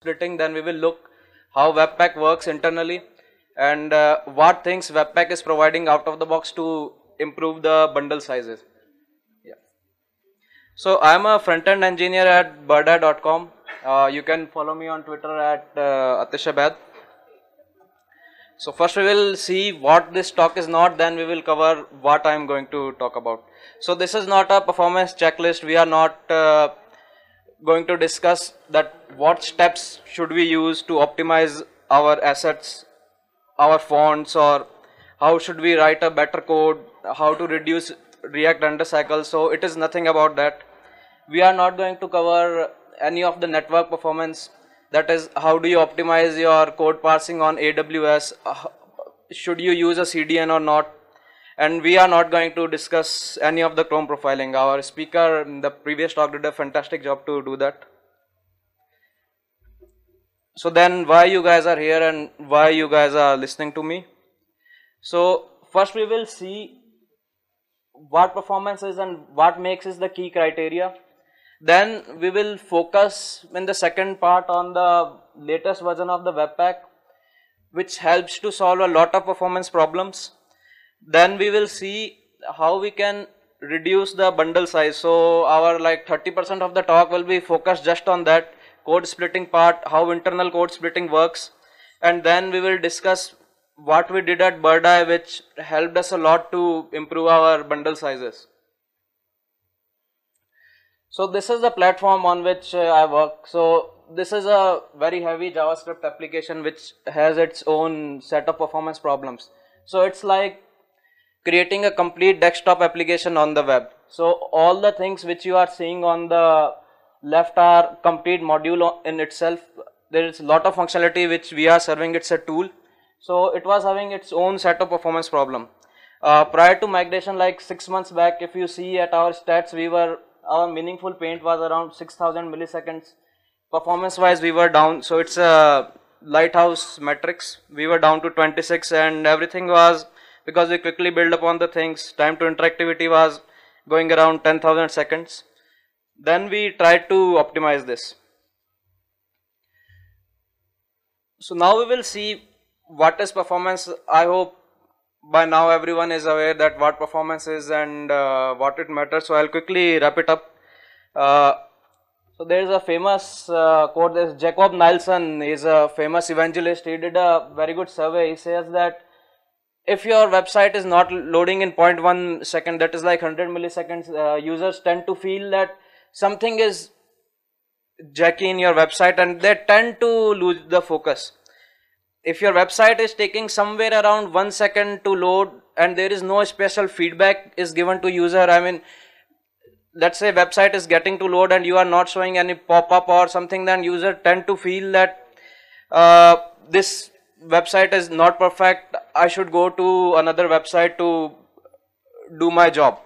splitting. Then we will look how Webpack works internally and what things Webpack is providing out of the box to improve the bundle sizes. Yeah. So I am a front-end engineer at birda.com. You can follow me on Twitter at Atishabad. So first we will see what this talk is not, then we will cover what I am going to talk about. So this is not a performance checklist. We are not going to discuss that what steps should we use to optimize our assets, our fonts, or how should we write a better code, how to reduce React render cycles. So it is nothing about that. We are not going to cover any of the network performance, that is how do you optimize your code parsing on AWS, should you use a CDN or not, and we are not going to discuss any of the Chrome profiling. Our speaker in the previous talk did a fantastic job to do that. So then why you guys are here and why you guys are listening to me. So first we will see what performance is and what makes is the key criteria. Then we will focus in the second part on the latest version of the Webpack, which helps to solve a lot of performance problems. Then we will see how we can reduce the bundle size. So our like 30% of the talk will be focused just on that code splitting part, how internal code splitting works. And then we will discuss what we did at Birda, which helped us a lot to improve our bundle sizes. So this is the platform on which I work. So this is a very heavy JavaScript application which has its own set of performance problems. So it's like creating a complete desktop application on the web. So all the things which you are seeing on the left are complete module in itself. There is a lot of functionality which we are serving. It's a tool. So it was having its own set of performance problem. Prior to migration, like 6 months back, if you see at our stats, our meaningful paint was around 6000 milliseconds. Performance wise we were down, so it's a lighthouse metrics. We were down to 26 and everything was because we quickly build upon the things. Time to interactivity was going around 10,000 seconds. Then we tried to optimize this. So now we will see what is performance. I hope by now everyone is aware that what performance is and what it matters. So I'll quickly wrap it up. So there is a famous quote. There's Jacob Nielsen. He's a famous evangelist. He did a very good survey. He says that if your website is not loading in 0.1 second, that is like 100 milliseconds, users tend to feel that something is jerky in your website and they tend to lose the focus. If your website is taking somewhere around 1 second to load and there is no special feedback is given to user, I mean, let's say website is getting to load and you are not showing any pop-up or something, then user tend to feel that this website is not perfect, I should go to another website to do my job.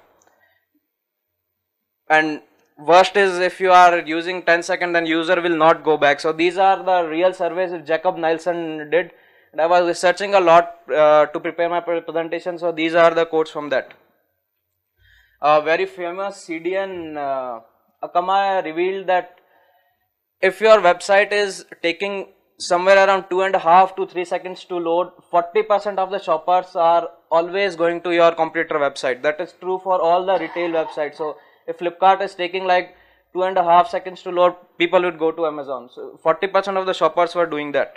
And worst is if you are using 10 seconds then user will not go back. So these are the real surveys that Jacob Nielsen did, and I was researching a lot to prepare my presentation. So these are the quotes from that. Very famous CDN Akama revealed that if your website is taking somewhere around 2.5 to 3 seconds to load, 40% of the shoppers are always going to your competitor website. That is true for all the retail websites. So if Flipkart is taking like 2.5 seconds to load, people would go to Amazon. So 40% of the shoppers were doing that.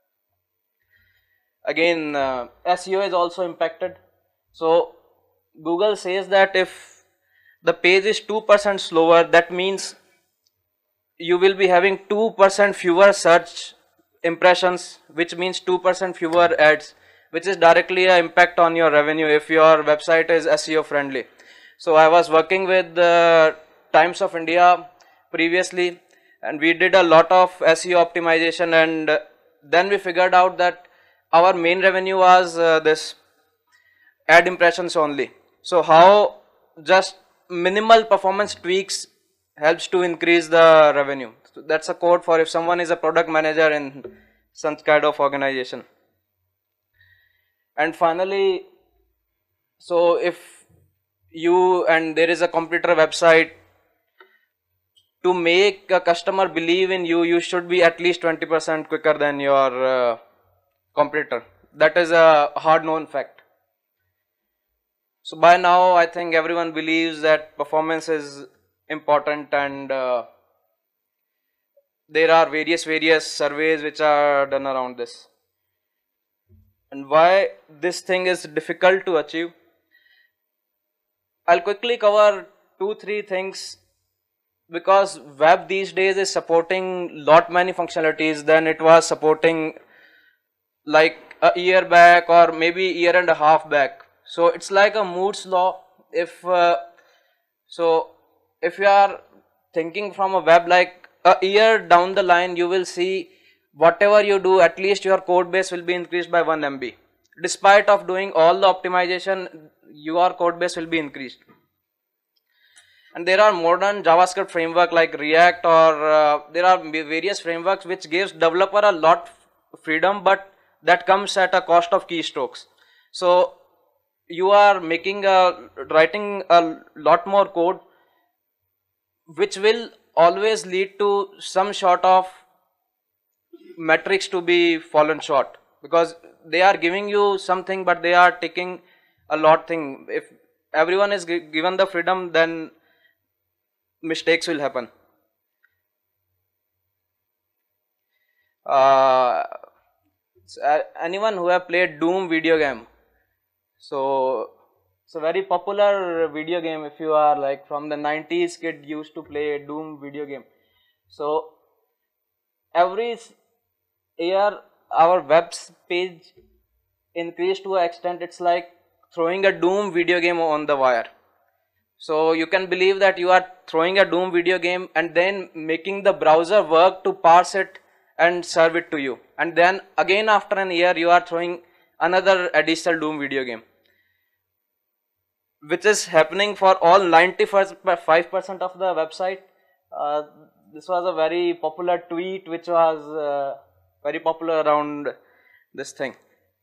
Again, SEO is also impacted. So Google says that if the page is 2% slower, that means you will be having 2% fewer search impressions, which means 2% fewer ads, which is directly an impact on your revenue if your website is SEO friendly. So I was working with the Times of India previously and we did a lot of SEO optimization, and then we figured out that our main revenue was this ad impressions only. So how just minimal performance tweaks helps to increase the revenue. So that's a code for if someone is a product manager in some kind of organization. And finally, so if you and there is a competitor website, to make a customer believe in you, you should be at least 20% quicker than your competitor. That is a hard known fact. So by now I think everyone believes that performance is important, and there are various surveys which are done around this. And why this thing is difficult to achieve, I'll quickly cover 2-3 things. Because web these days is supporting lot many functionalities than it was supporting like a year back or maybe year and a half back. So it's like a Moore's law. If if you are thinking from a web, like a year down the line, you will see whatever you do, at least your code base will be increased by 1 MB. Despite of doing all the optimization, your code base will be increased. And there are modern JavaScript framework like React, or there are various frameworks which gives developer a lot freedom, but that comes at a cost of keystrokes. So you are writing a lot more code, which will always lead to some sort of metrics to be fallen short, because they are giving you something but they are taking a lot thing. If everyone is given the freedom, then mistakes will happen. Anyone who have played Doom video game? So it's a very popular video game. If you are like from the 90s, kid used to play Doom video game. So every year our web page increased to an extent, it's like throwing a Doom video game on the wire. So you can believe that you are throwing a Doom video game and then making the browser work to parse it and serve it to you. And then again after an year you are throwing another additional Doom video game, which is happening for all 95% of the website. This was a very popular tweet which was very popular around this thing.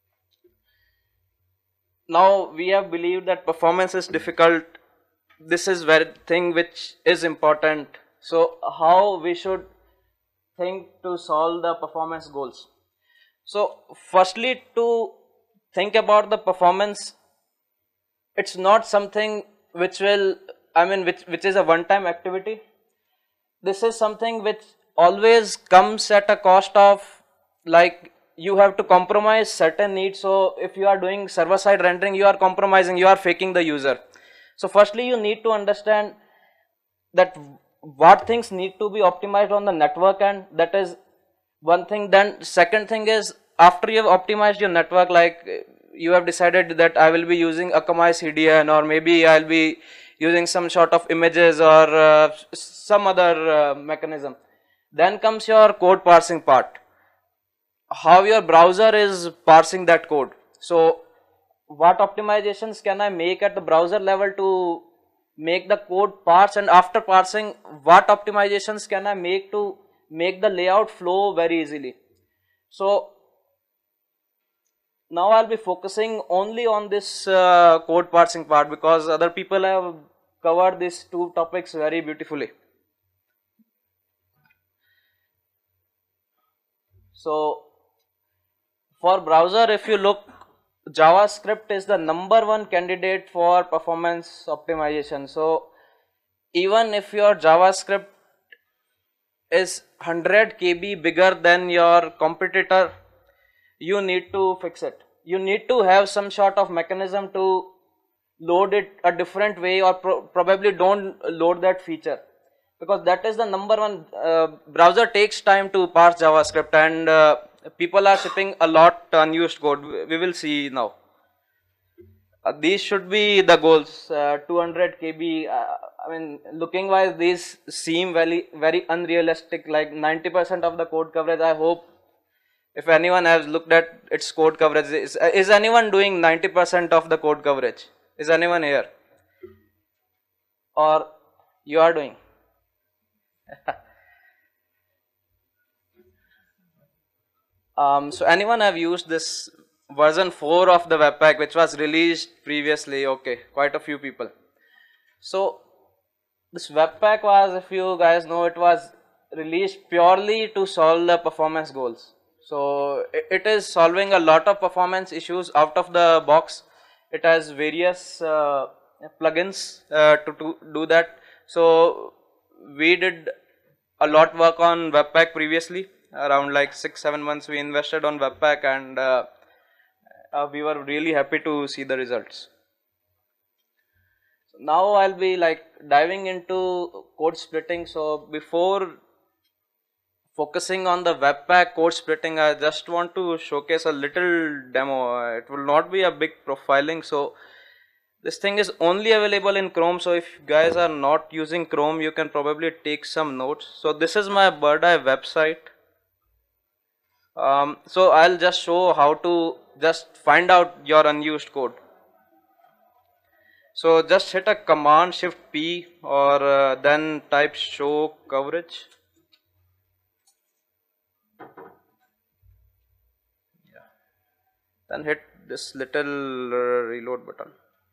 Now we have believed that performance is difficult. This is very thing which is important. So how we should think to solve the performance goals? So firstly, to think about the performance, it's not something which will, which is a one-time activity. This is something which always comes at a cost of, like, you have to compromise certain needs. So if you are doing server-side rendering, you are compromising, you are faking the user. So firstly, you need to understand that what things need to be optimized on the network end. That is one thing. Then second thing is, after you have optimized your network, like you have decided that I will be using Akamai CDN, or maybe I'll be using some sort of images or some other mechanism. Then comes your code parsing part. How your browser is parsing that code. So what optimizations can I make at the browser level to make the code parse, and after parsing, what optimizations can I make to make the layout flow very easily. So now I'll be focusing only on this code parsing part, because other people have covered these two topics very beautifully. So for browser, if you look, JavaScript is the #1 candidate for performance optimization. So even if your JavaScript is 100 KB bigger than your competitor, you need to fix it. You need to have some sort of mechanism to load it a different way, or probably don't load that feature, because that is the #1. Browser takes time to parse JavaScript, and people are shipping a lot unused code. We will see now. These should be the goals. 200 KB. Looking wise, these seem very unrealistic. Like 90% of the code coverage. I hope if anyone has looked at its code coverage, is anyone doing 90% of the code coverage? Is anyone here? Or you are doing? So anyone have used this version 4 of the Webpack, which was released previously? Okay, quite a few people. So This Webpack was, if you guys know, it was released purely to solve the performance goals. So it is solving a lot of performance issues out of the box. It has various plugins to do that. So we did a lot work on Webpack previously. Around like 6-7 months we invested on Webpack, and we were really happy to see the results. Now I'll be like diving into code splitting. So before focusing on the Webpack code splitting, I just want to showcase a little demo. It will not be a big profiling. So this thing is only available in Chrome. So if you guys are not using Chrome, you can probably take some notes. So this is my Bird Eye website. So I'll just show how to just find out your unused code. So just hit a command shift P, or then type show coverage. Yeah. Then hit this little reload button.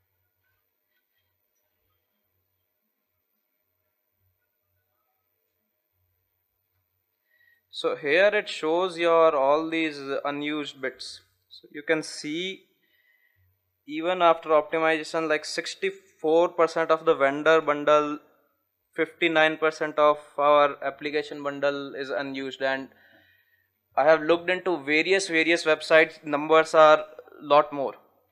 So here it shows your all these unused bits. So you can see even after optimization, like 64% of the vendor bundle, 59% of our application bundle is unused, and I have looked into various websites, numbers are lot more.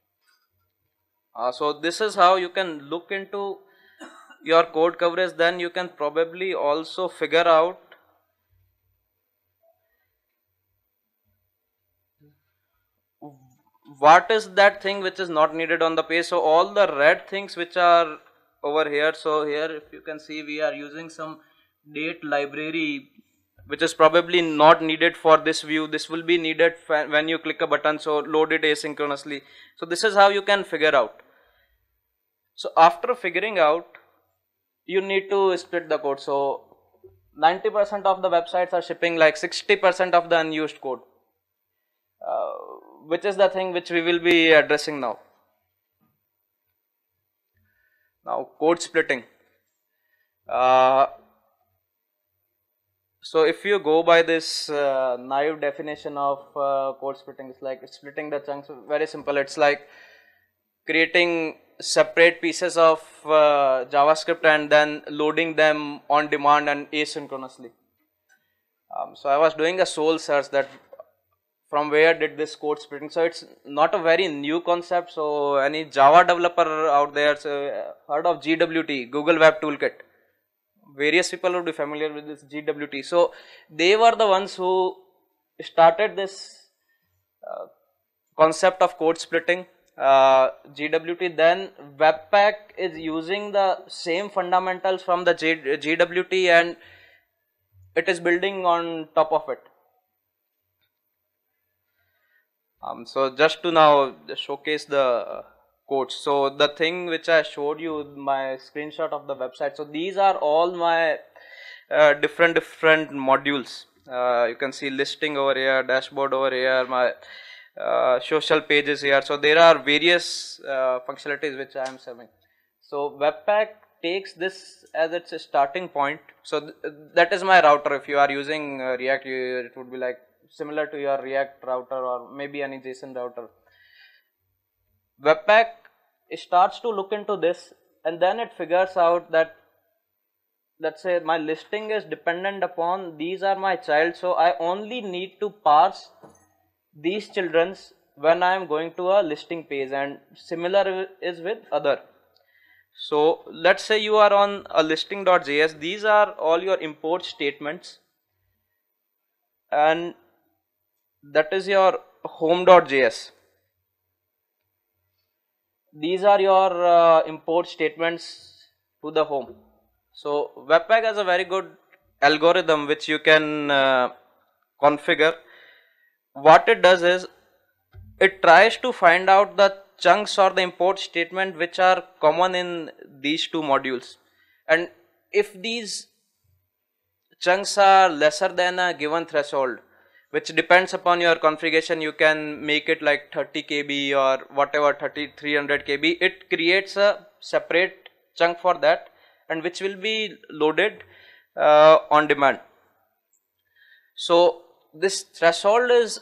So this is how you can look into your code coverage. Then you can probably also figure out what is that thing which is not needed on the page. So all the red things which are over here, so here if you can see, we are using some date library which is probably not needed for this view. This will be needed when you click a button, so load it asynchronously. So this is how you can figure out. So after figuring out, you need to split the code. So 90% of the websites are shipping like 60% of the unused code, which is the thing which we will be addressing now. Now code splitting. So if you go by this naive definition of code splitting, it's like splitting the chunks. Very simple. It's like creating separate pieces of JavaScript and then loading them on demand and asynchronously. So I was doing a soul search that from where did this code splitting. So it's not a very new concept. So any Java developer out there, so heard of GWT, Google Web Toolkit? Various people would be familiar with this GWT. So they were the ones who started this concept of code splitting. GWT, then Webpack is using the same fundamentals from the GWT, and it is building on top of it. So just to now showcase the codes. So the thing which I showed you, my screenshot of the website. So these are all my different modules. You can see listing over here, dashboard over here, my social pages here. So there are various functionalities which I am serving. So Webpack takes this as its starting point. So that is my router. If you are using React, it would be like similar to your React router or maybe any JSON router. Webpack starts to look into this, and then it figures out that, let's say my listing is dependent upon these are my child, so I only need to parse these children's when I am going to a listing page, and similar is with other. So let's say you are on a listing.js, these are all your import statements, and that is your home.js. These are your import statements to the home. So Webpack has a very good algorithm which you can configure. What it does is it tries to find out the chunks or the import statement which are common in these two modules, and if these chunks are lesser than a given threshold, which depends upon your configuration, you can make it like 30 KB or whatever, 300 KB. It creates a separate chunk for that, and which will be loaded on demand. So this threshold is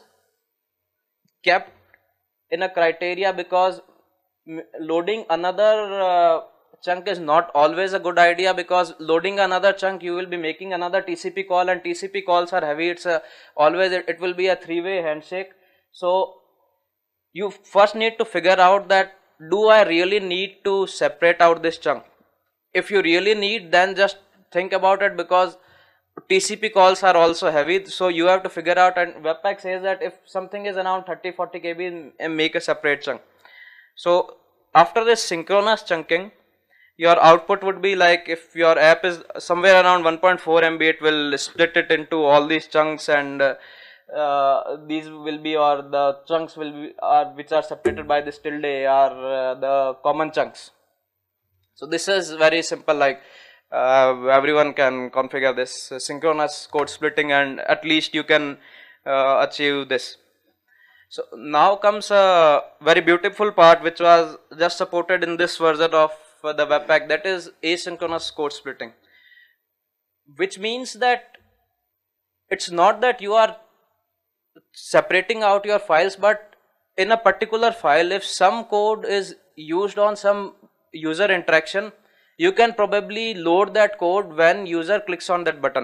kept in a criteria because loading another chunk is not always a good idea, because loading another chunk you will be making another TCP call, and TCP calls are heavy. It's always it will be a three-way handshake. So you first need to figure out that, do I really need to separate out this chunk? If you really need, then just think about it, because TCP calls are also heavy. So you have to figure out, and Webpack says that if something is around 30-40 KB, make a separate chunk. So after this synchronous chunking, your output would be like, if your app is somewhere around 1.4 MB, it will split it into all these chunks, and these will be, or the chunks will be, which are separated by this tilde, are the common chunks. So this is very simple, like everyone can configure this synchronous code splitting, and at least you can achieve this. So now comes a very beautiful part which was just supported in this version of the Webpack, that is asynchronous code splitting, which means that it's not that you are separating out your files, but in a particular file, if some code is used on some user interaction, you can probably load that code when user clicks on that button.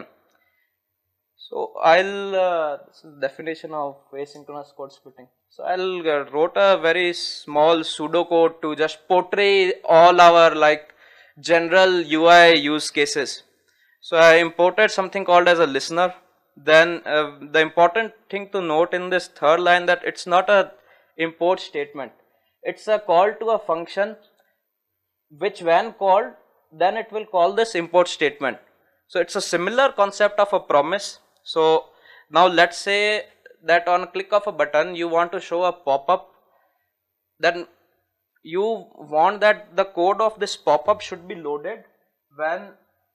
So I'll this is definition of asynchronous code splitting. So I'll wrote a very small pseudocode to just portray all our like general UI use cases. So I imported something called as a listener. Then the important thing to note in this third line, that it's not a import statement. It's a call to a function which when called, then it will call this import statement. So it's a similar concept of a promise. So now let's say that on a click of a button you want to show a pop-up, then you want that the code of this pop-up should be loaded when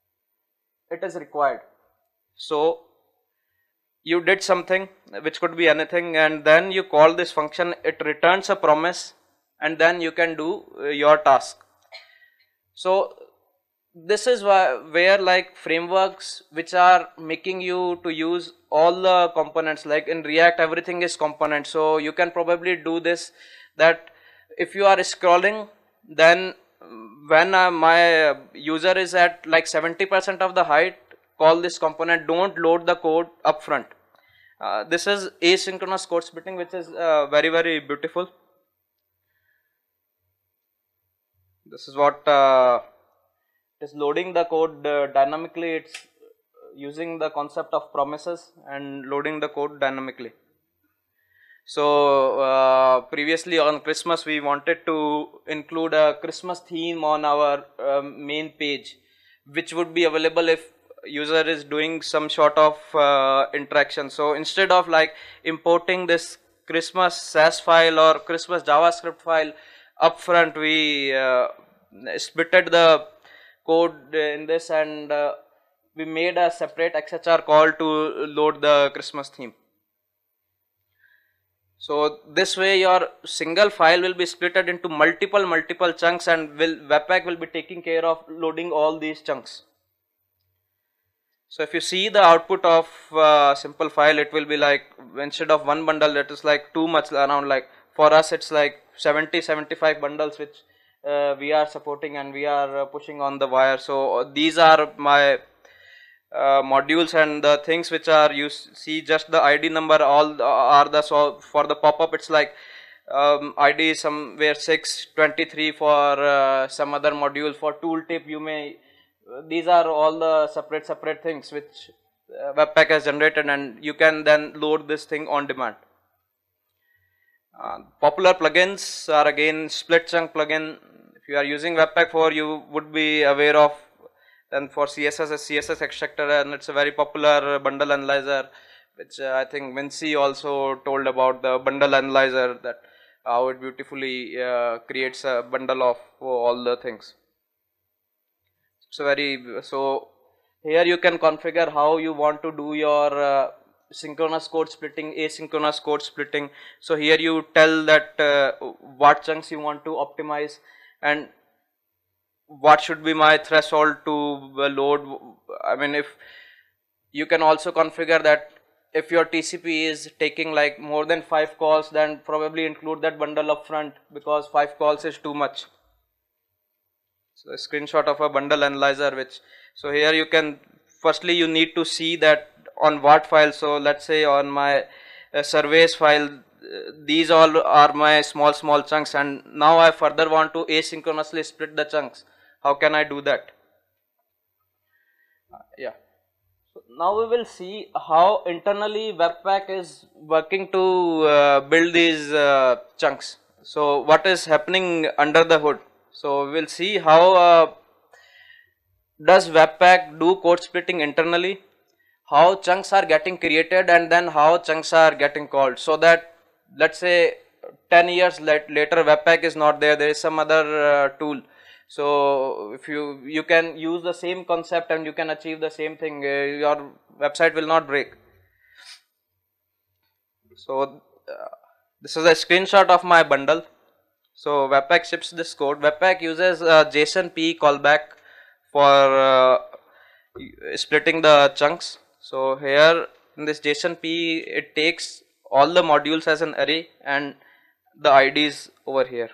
it is required. So you did something which could be anything, and then you call this function, it returns a promise, and then you can do your task. So this is where like frameworks which are making you to use all the components, like in React everything is component, so you can probably do this, that if you are scrolling, then when my user is at like 70% of the height, call this component, don't load the code up front. This is asynchronous code splitting, which is very, very beautiful. This is what is loading the code dynamically. It's using the concept of promises and loading the code dynamically. So previously on Christmas we wanted to include a Christmas theme on our main page, which would be available if user is doing some sort of interaction. So instead of like importing this Christmas SAS file or Christmas JavaScript file upfront, we splitted the code in this, and we made a separate XHR call to load the Christmas theme. So this way your single file will be splitted into multiple chunks, and Webpack will be taking care of loading all these chunks. So if you see the output of simple file, it will be like, instead of one bundle, it is like too much, around like, for us it's like 70-75 bundles which we are supporting and we are pushing on the wire. So these are my modules, and the things which are, you see just the ID number, all are the, so for the pop-up it's like ID somewhere 623 for some other module. For tooltip you may, these are all the separate things which Webpack has generated, and you can then load this thing on demand. Popular plugins are again split chunk plugin. If you are using Webpack 4, you would be aware of. Then for CSS, a CSS extractor, and it's a very popular bundle analyzer, which I think Vinci also told about the bundle analyzer, that how it beautifully creates a bundle of all the things. So so here you can configure how you want to do your synchronous code splitting, asynchronous code splitting. So here you tell that what chunks you want to optimize, and what should be my threshold to load. I mean, if you can also configure that if your TCP is taking like more than 5 calls, then probably include that bundle up front, because 5 calls is too much. So a screenshot of a bundle analyzer, which, so here you can, firstly you need to see that on what file. So let's say on my surveys file, these all are my small chunks, and now I further want to asynchronously split the chunks. How can I do that? Yeah. So now we will see how internally Webpack is working to build these chunks. So what is happening under the hood? So we will see how does Webpack do code splitting internally, how chunks are getting created, and then how chunks are getting called, so that let's say 10 years later Webpack is not there, there is some other tool. So if you can use the same concept and you can achieve the same thing, your website will not break. So this is a screenshot of my bundle. So Webpack ships this code. Webpack uses JSON P callback for splitting the chunks. So here in this JSON P, it takes all the modules as an array and the IDs over here.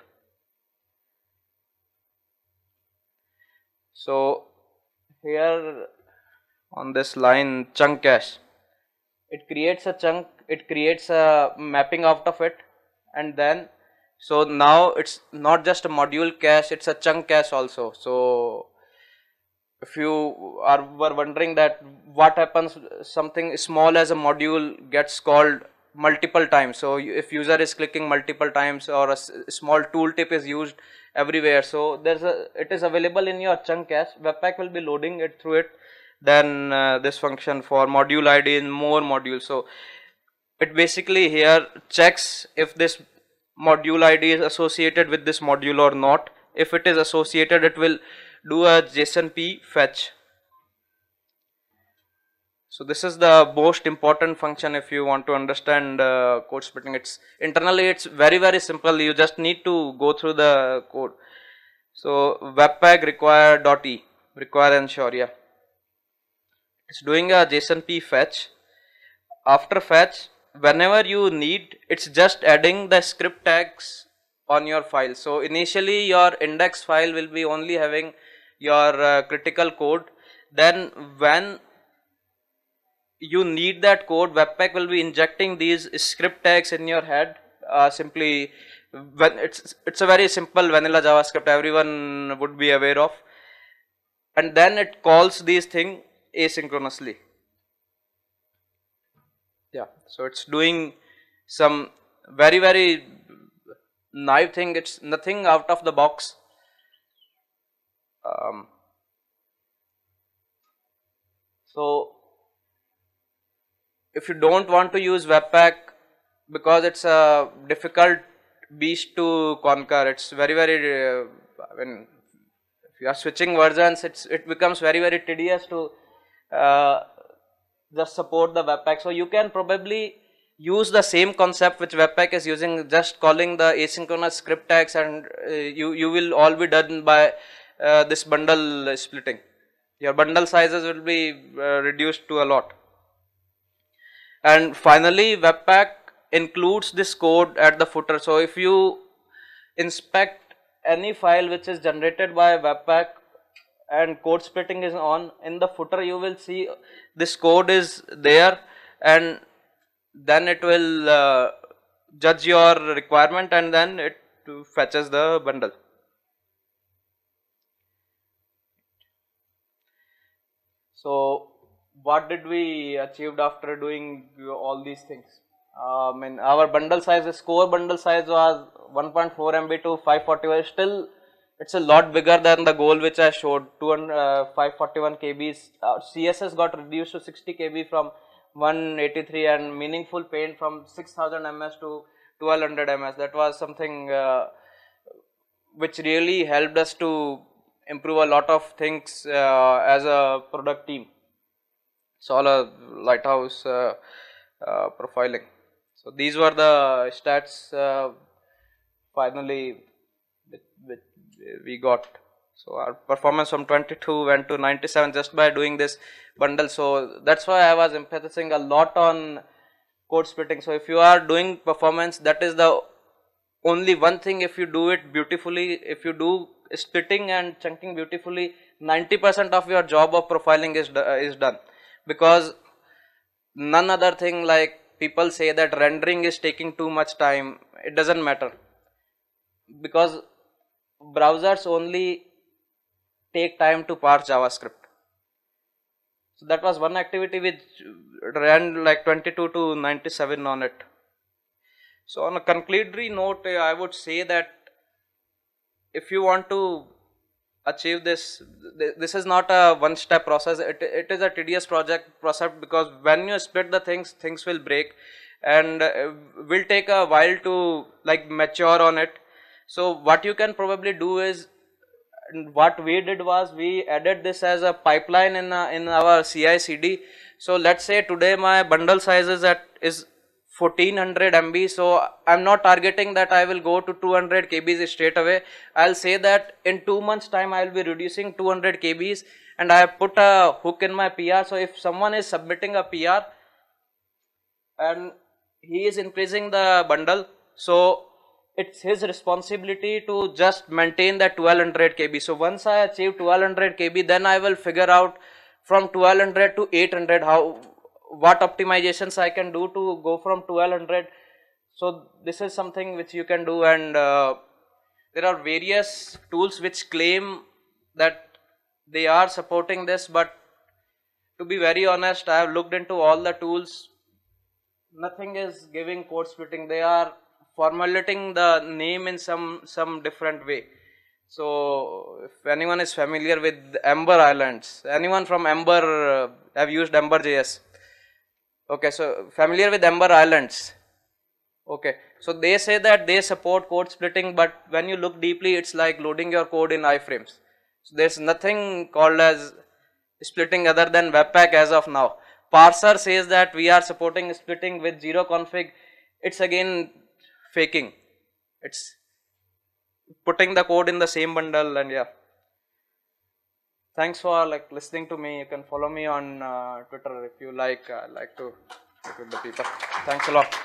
So here on this line chunk cache, it creates a chunk, it creates a mapping out of it, and then so now it's not just a module cache, it's a chunk cache also. So if you were wondering that what happens, something small as a module gets called multiple times. So if user is clicking multiple times, or a small tooltip is used everywhere, so it is available in your chunk cache. Webpack will be loading it through it. Then this function for module ID in more modules. So it basically here checks if this module ID is associated with this module or not. If it is associated, it will do a JSON P fetch. So this is the most important function if you want to understand code splitting. It's internally, it's very simple. You just need to go through the code. So Webpack require ensure, yeah. It's doing a JSON P fetch. After fetch, whenever you need, it's just adding the script tags on your file. So initially your index file will be only having your critical code. Then when you need that code, Webpack will be injecting these script tags in your head. Simply, when it's a very simple vanilla JavaScript, everyone would be aware of, and then it calls these things asynchronously. Yeah, so it's doing some very naive thing. It's nothing out of the box. So if you don't want to use Webpack because it's a difficult beast to conquer, it's very I mean, if you are switching versions, it becomes very tedious to just support the Webpack. So you can probably use the same concept which Webpack is using, just calling the asynchronous script tags, and you will all be done by this bundle splitting. Your bundle sizes will be reduced to a lot. And finally, Webpack includes this code at the footer. So if you inspect any file which is generated by Webpack and code splitting is on, in the footer you will see this code is there, and then it will judge your requirement, and then it fetches the bundle. So what did we achieved after doing all these things? I mean, our bundle size, the core bundle size was 1.4 MB to 541. Still, it's a lot bigger than the goal which I showed, 541 KBs. CSS got reduced to 60 KB from 183, and meaningful paint from 6000 ms to 1200 ms. That was something which really helped us to improve a lot of things as a product team. It's all a lighthouse profiling. So these were the stats finally which we got. So our performance from 22 went to 97 just by doing this bundle. So that's why I was emphasizing a lot on code splitting. So if you are doing performance, that is the only one thing. If you do it beautifully, if you do splitting and chunking beautifully, 90% of your job of profiling is done. Because none other thing, like people say that rendering is taking too much time, it doesn't matter, because browsers only take time to parse JavaScript. So that was one activity which ran like 22 to 97 on it. So on a conclusory note, I would say that if you want to achieve this, this is not a one step process. It is a tedious process, because when you split the things will break, and will take a while to like mature on it. So what you can probably do is, what we did was we added this as a pipeline in our CI/CD. So let's say today my bundle size is 1400 MB. So I'm not targeting that I will go to 200 KBs straight away. I'll say that in 2 months time I will be reducing 200 KBs, and I have put a hook in my PR. So if someone is submitting a PR and he is increasing the bundle, so it's his responsibility to just maintain that 1200 KB. So once I achieve 1200 KB, then I will figure out from 1200 to 800 what optimizations I can do to go from 1200. So this is something which you can do, and there are various tools which claim that they are supporting this, but to be very honest, I have looked into all the tools. Nothing is giving code splitting. They are formulating the name in some different way. So if anyone is familiar with Ember Islands, anyone from Ember have used Ember JS? Okay, so familiar with Ember Islands? Okay, so they say that they support code splitting, but when you look deeply, it's like loading your code in iframes. So there's nothing called as splitting other than Webpack as of now. Parser says that we are supporting splitting with zero config. It's again faking. It's putting the code in the same bundle, and yeah. Thanks for like listening to me. You can follow me on Twitter if you like to talk with the people. Thanks a lot.